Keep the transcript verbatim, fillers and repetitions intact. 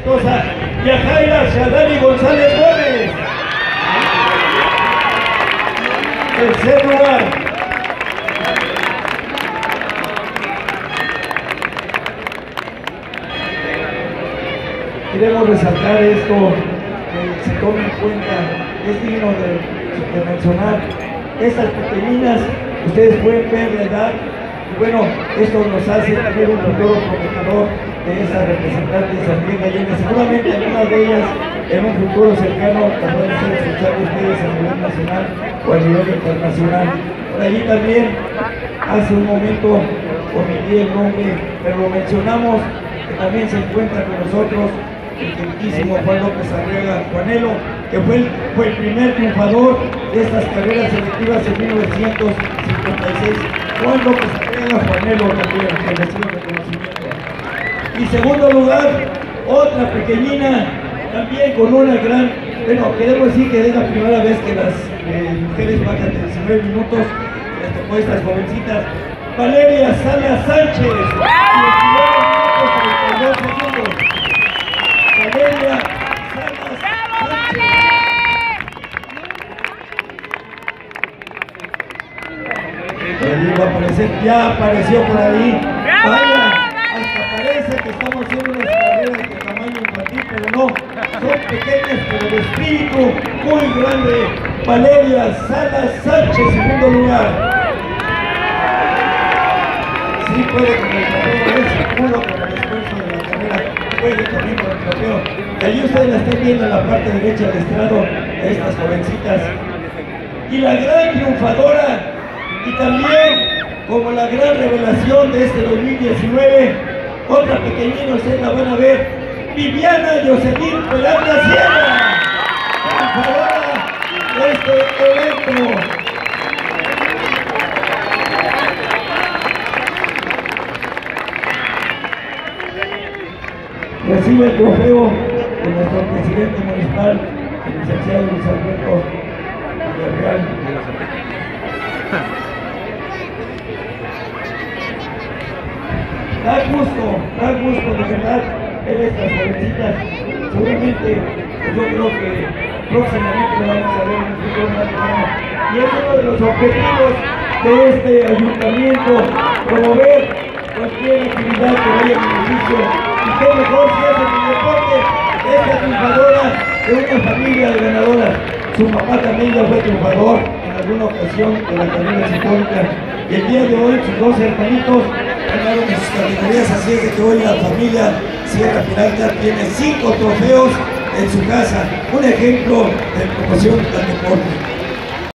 Tosa, Yajaira Shadani González Gómez. Tercer lugar. Queremos resaltar esto, que se tome en cuenta, es digno de, de mencionar. Estas pequeñinas, ustedes pueden ver la edad, y bueno, esto nos hace tener un futuro prometedor de esas representantes también gallegas. Seguramente algunas de ellas en un futuro cercano las van a estar escuchando ustedes a nivel nacional o a nivel internacional. Por ahí también, hace un momento omití el nombre, pero lo mencionamos, que también se encuentra con nosotros el queridísimo Juan López Arriaga Juanelo, que fue el, fue el primer triunfador de estas carreras selectivas en mil novecientos cincuenta y seis. Juan López Arriaga Juanelo también, que recibe reconocimiento. Y segundo lugar, otra pequeñina, también con una gran, bueno, queremos decir que es la primera vez que las eh, mujeres bajan de diecinueve minutos, les tocó estas jovencitas. Valeria Salas Sánchez, diecinueve minutos treinta y dos segundos. Valeria Salas Sánchez. Por ahí va a aparecer, ya apareció por ahí. Vaya, hasta parece que estamos haciendo unas carreras de tamaño infantil, pero no, son pequeñas pero de espíritu muy grande. Valeria Salas Sánchez, segundo lugar. Sí puede con el trofeo, es seguro con el esfuerzo de la carrera, puede también con el trofeo. Y allí ustedes la están viendo en la parte derecha del estrado de estas jovencitas. Y la gran triunfadora, y también como la gran revelación de este dos mil diecinueve, otra pequeñina, ustedes la van a ver, Viviana Jocelyn Peralta Sierra, triunfadora de este evento. Recibe el trofeo de nuestro presidente municipal, el licenciado Luis Alberto Villarreal. Da gusto, da gusto de verdad ver estas jovencitas. Seguramente, pues yo creo que próximamente lo vamos a ver en el futuro más lejano. Y es uno de los objetivos de este ayuntamiento, promover cualquier actividad que vaya a beneficio. Y qué mejor si es en el deporte, esta triunfadora de una familia de ganadoras. Su papá también ya fue triunfador en alguna ocasión de la carrera psicólica. Y el día de hoy sus dos hermanitos ganaron en sus categorías, así es de que hoy la familia Sierra Peralta tiene cinco trofeos en su casa. Un ejemplo de promoción del deporte.